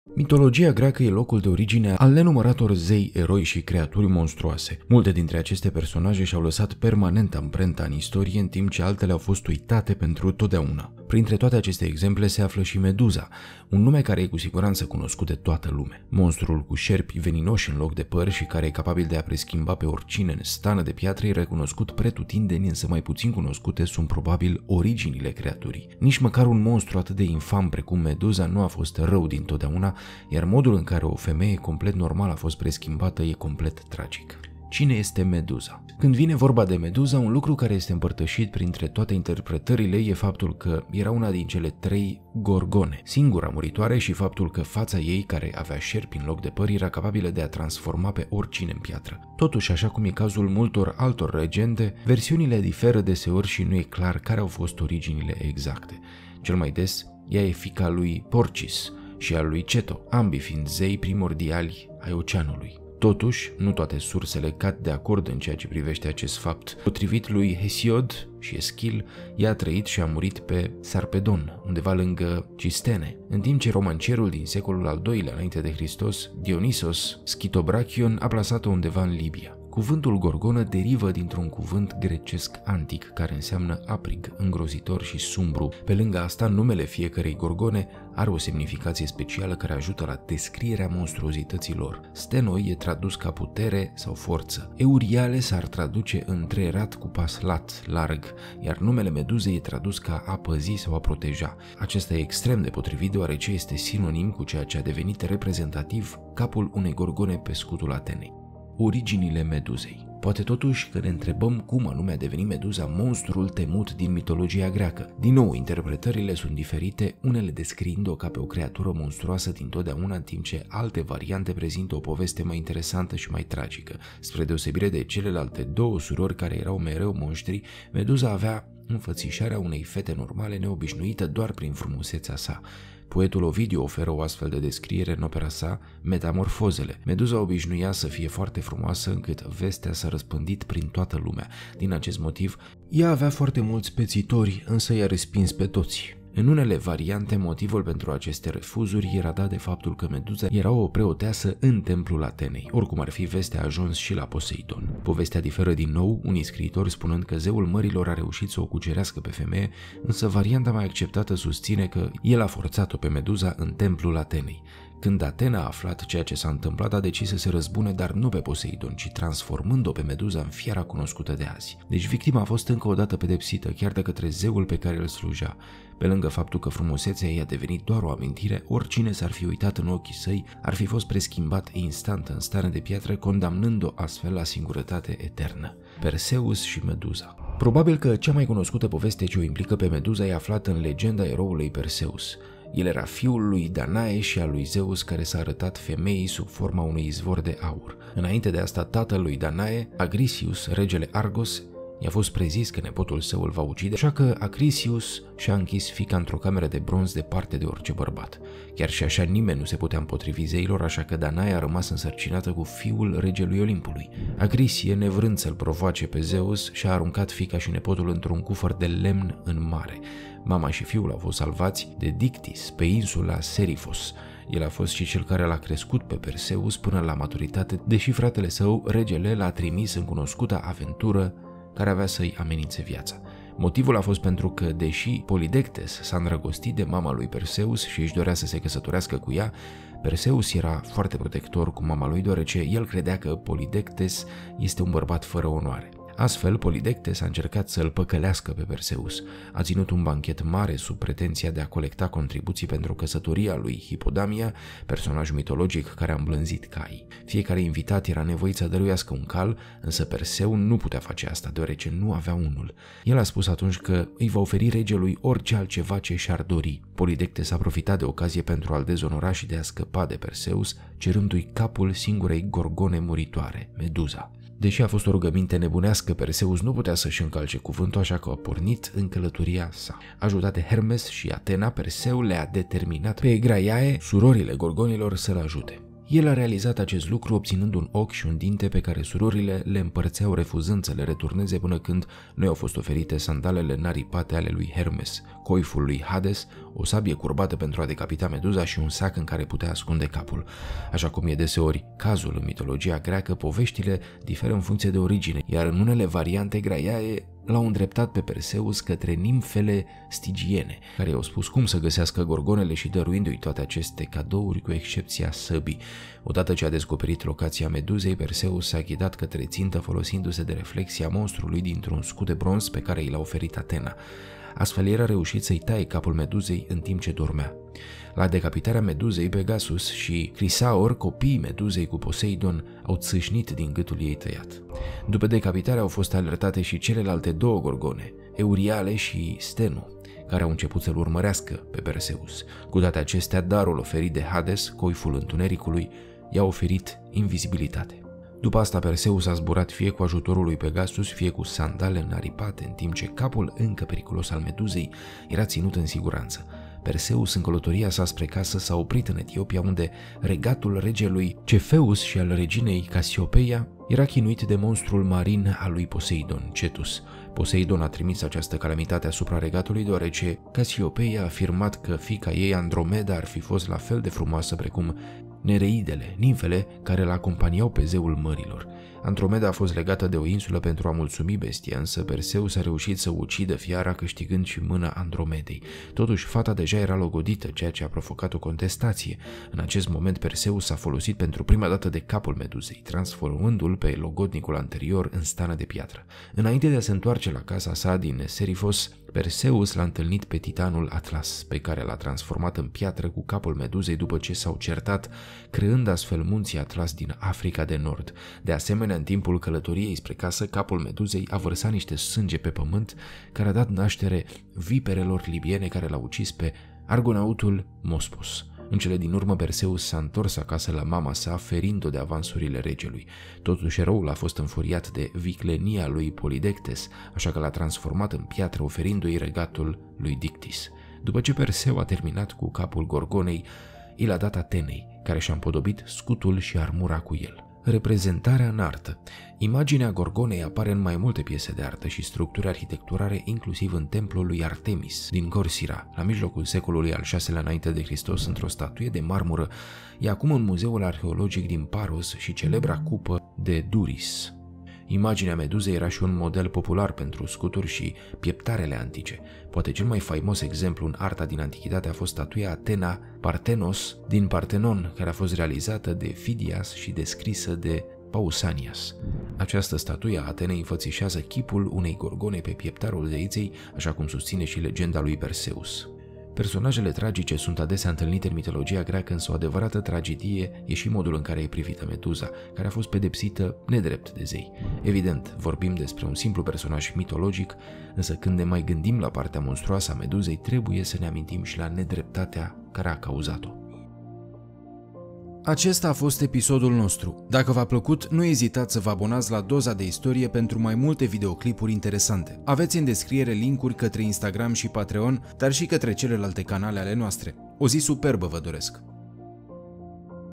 Mitologia greacă e locul de origine al nenumărator zei, eroi și creaturi monstruoase. Multe dintre aceste personaje și-au lăsat permanent amprenta în istorie, în timp ce altele au fost uitate pentru totdeauna. Printre toate aceste exemple se află și Meduza, un nume care e cu siguranță cunoscut de toată lumea. Monstrul cu șerpi veninoși în loc de păr și care e capabil de a preschimba pe oricine în stană de piatră e recunoscut pretutindeni, însă mai puțin cunoscute sunt probabil originile creaturii. Nici măcar un monstru atât de infam precum Meduza nu a fost rău dintotdeauna, iar modul în care o femeie complet normală a fost preschimbată e complet tragic. Cine este Meduza? Când vine vorba de Meduza, un lucru care este împărtășit printre toate interpretările e faptul că era una din cele 3 gorgone, singura muritoare, și faptul că fața ei, care avea șerpi în loc de păr, era capabilă de a transforma pe oricine în piatră. Totuși, așa cum e cazul multor altor legende, versiunile diferă deseori și nu e clar care au fost originile exacte. Cel mai des, ea e fiica lui Porcis și a lui Ceto, ambii fiind zei primordiali ai oceanului. Totuși, nu toate sursele cad de acord în ceea ce privește acest fapt. Potrivit lui Hesiod și Eschil, ea a trăit și a murit pe Sarpedon, undeva lângă Cistene, în timp ce romancierul din secolul al II-lea înainte de Hristos, Dionisos Schitobrachion, a plasat-o undeva în Libia. Cuvântul gorgonă derivă dintr-un cuvânt grecesc antic care înseamnă aprig, îngrozitor și sumbru. Pe lângă asta, numele fiecărei gorgone are o semnificație specială care ajută la descrierea monstruozității lor. Stenoi e tradus ca putere sau forță. Euriale s-ar traduce întreierat cu pas lat, larg, iar numele Meduzei e tradus ca a păzi sau a proteja. Acesta e extrem de potrivit deoarece este sinonim cu ceea ce a devenit reprezentativ capul unei gorgone pe scutul Atenei. Originile Meduzei. Poate totuși că ne întrebăm cum anume a devenit Meduza monstrul temut din mitologia greacă. Din nou, interpretările sunt diferite, unele descriind-o ca pe o creatură monstruoasă dintotdeauna, în timp ce alte variante prezintă o poveste mai interesantă și mai tragică. Spre deosebire de celelalte 2 surori care erau mereu monștri, Meduza avea înfățișarea unei fete normale neobișnuită doar prin frumusețea sa. Poetul Ovidiu oferă o astfel de descriere în opera sa, Metamorfozele. Meduza obișnuia să fie foarte frumoasă încât vestea s-a răspândit prin toată lumea. Din acest motiv, ea avea foarte mulți pețitori, însă i-a respins pe toți. În unele variante, motivul pentru aceste refuzuri era dat de faptul că Meduza era o preoteasă în templul Atenei. Oricum ar fi, vestea a ajuns și la Poseidon. Povestea diferă din nou, unii scriitori spunând că zeul mărilor a reușit să o cucerească pe femeie, însă varianta mai acceptată susține că el a forțat-o pe Meduza în templul Atenei. Când Atena a aflat ceea ce s-a întâmplat, a decis să se răzbune, dar nu pe Poseidon, ci transformând-o pe Meduza în fiara cunoscută de azi. Deci victima a fost încă o dată pedepsită, chiar de către zeul pe care îl slujea. Pe lângă faptul că frumusețea ei a devenit doar o amintire, oricine s-ar fi uitat în ochii săi ar fi fost preschimbat instant în stare de piatră, condamnându-o astfel la singurătate eternă. Perseus și Meduza. Probabil că cea mai cunoscută poveste ce o implică pe Meduza e aflată în legenda eroului Perseus. El era fiul lui Danae și al lui Zeus, care s-a arătat femeii sub forma unui izvor de aur. Înainte de asta, tatăl lui Danae, Agrisius, regele Argos, i-a fost prezis că nepotul său îl va ucide, așa că Acrisius și-a închis fiica într-o cameră de bronz departe de orice bărbat. Chiar și așa nimeni nu se putea împotrivi zeilor, așa că Danae a rămas însărcinată cu fiul regelui Olimpului. Acrisie, nevrând să-l provoace pe Zeus, și-a aruncat fiica și nepotul într-un cufăr de lemn în mare. Mama și fiul au fost salvați de Dictys pe insula Serifos. El a fost și cel care l-a crescut pe Perseus până la maturitate, deși fratele său, regele, l-a trimis în cunoscuta aventură care avea să-i amenințe viața. Motivul a fost pentru că, deși Polidectes s-a îndrăgostit de mama lui Perseus și își dorea să se căsătorească cu ea, Perseus era foarte protector cu mama lui, deoarece el credea că Polidectes este un bărbat fără onoare. Astfel, Polidectes a încercat să îl păcălească pe Perseus. A ținut un banchet mare sub pretenția de a colecta contribuții pentru căsătoria lui Hipodamia, personaj mitologic care a îmblânzit caii. Fiecare invitat era nevoit să dăruiască un cal, însă Perseu nu putea face asta, deoarece nu avea unul. El a spus atunci că îi va oferi regelui orice altceva ce și-ar dori. Polidectes a profitat de ocazie pentru a-l dezonora și de a scăpa de Perseus, cerându-i capul singurei gorgone muritoare, Meduza. Deși a fost o rugăminte nebunească, Perseus nu putea să-și încalce cuvântul, așa că a pornit în călătoria sa. Ajutat de Hermes și Atena, Perseu le-a determinat pe Egraiae, surorile gorgonilor, să-l ajute. El a realizat acest lucru obținând un ochi și un dinte pe care surorile le împărțeau refuzând să le returneze până când nu i-au fost oferite sandalele naripate ale lui Hermes, coiful lui Hades, o sabie curbată pentru a decapita Meduza și un sac în care putea ascunde capul. Așa cum e deseori cazul în mitologia greacă, poveștile diferă în funcție de origine, iar în unele variante Graiae l-au îndreptat pe Perseus către nimfele stigiene, care i-au spus cum să găsească gorgonele și dăruindu-i toate aceste cadouri cu excepția săbii. Odată ce a descoperit locația Meduzei, Perseus s-a ghidat către țintă folosindu-se de reflexia monstrului dintr-un scut de bronz pe care i l-a oferit Atena. Astfel el a reușit să-i taie capul Meduzei în timp ce dormea. La decapitarea Meduzei, Pegasus și Chrysaor, copiii Meduzei cu Poseidon, au țâșnit din gâtul ei tăiat. După decapitare au fost alertate și celelalte două gorgone, Euriale și Steno, care au început să-l urmărească pe Perseus. Cu toate acestea, darul oferit de Hades, coiful întunericului, i-a oferit invizibilitate. După asta, Perseus a zburat fie cu ajutorul lui Pegasus, fie cu sandale înaripate, în timp ce capul încă periculos al Meduzei era ținut în siguranță. Perseus, în călătoria sa spre casă, s-a oprit în Etiopia, unde regatul regelui Cefeus și al reginei Casiopeia era chinuit de monstrul marin al lui Poseidon, Cetus. Poseidon a trimis această calamitate asupra regatului deoarece Casiopeia a afirmat că fiica ei, Andromeda, ar fi fost la fel de frumoasă precum Nereidele, nimfele care îl acompaniau pe zeul mărilor. Andromeda a fost legată de o insulă pentru a mulțumi bestia, însă Perseus a reușit să ucidă fiara, câștigând și mâna Andromedei. Totuși, fata deja era logodită, ceea ce a provocat o contestație. În acest moment, Perseus a folosit pentru prima dată de capul Meduzei, transformându-l pe logodnicul anterior în stană de piatră. Înainte de a se întoarce la casa sa din Serifos, Perseus l-a întâlnit pe titanul Atlas, pe care l-a transformat în piatră cu capul Meduzei după ce s-au certat, creând astfel munții Atlas din Africa de Nord. De asemenea, în timpul călătoriei spre casă, capul Meduzei a vărsat niște sânge pe pământ, care a dat naștere viperelor libiene care l-au ucis pe argonautul Mospos. În cele din urmă, Perseus s-a întors acasă la mama sa, ferind-o de avansurile regelui. Totuși, eroul a fost înfuriat de viclenia lui Polidectes, așa că l-a transformat în piatră, oferindu-i regatul lui Dictys. După ce Perseu a terminat cu capul Gorgonei, i l-a dat Atenei, care și-a împodobit scutul și armura cu el. Reprezentarea în artă. Imaginea Gorgonei apare în mai multe piese de artă și structuri arhitecturale, inclusiv în templul lui Artemis din Corcyra, la mijlocul secolului al VI-lea înainte de Hristos, într-o statuie de marmură. E acum în Muzeul Arheologic din Paros și celebra cupă de Duris. Imaginea Meduzei era și un model popular pentru scuturi și pieptarele antice. Poate cel mai faimos exemplu în arta din antichitate a fost statuia Atena Parthenos din Parthenon, care a fost realizată de Fidias și descrisă de Pausanias. Această statuie a Atenei înfățișează chipul unei gorgone pe pieptarul zeiței, așa cum susține și legenda lui Perseus. Personajele tragice sunt adesea întâlnite în mitologia greacă, însă o adevărată tragedie e și modul în care e privită Meduza, care a fost pedepsită nedrept de zei. Evident, vorbim despre un simplu personaj mitologic, însă când ne mai gândim la partea monstruoasă a Meduzei, trebuie să ne amintim și la nedreptatea care a cauzat-o. Acesta a fost episodul nostru. Dacă v-a plăcut, nu ezitați să vă abonați la Doza de Istorie pentru mai multe videoclipuri interesante. Aveți în descriere linkuri către Instagram și Patreon, dar și către celelalte canale ale noastre. O zi superbă vă doresc!